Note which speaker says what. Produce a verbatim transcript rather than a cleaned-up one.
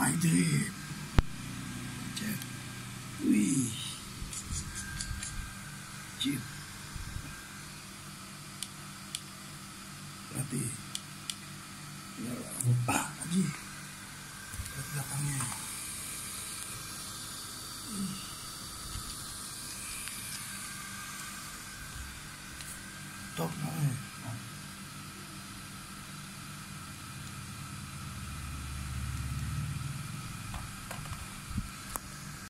Speaker 1: Ah, itu dia. Cek. Wih. Cip. Berarti. Ya, lupa lagi. Ke belakangnya. Top banget.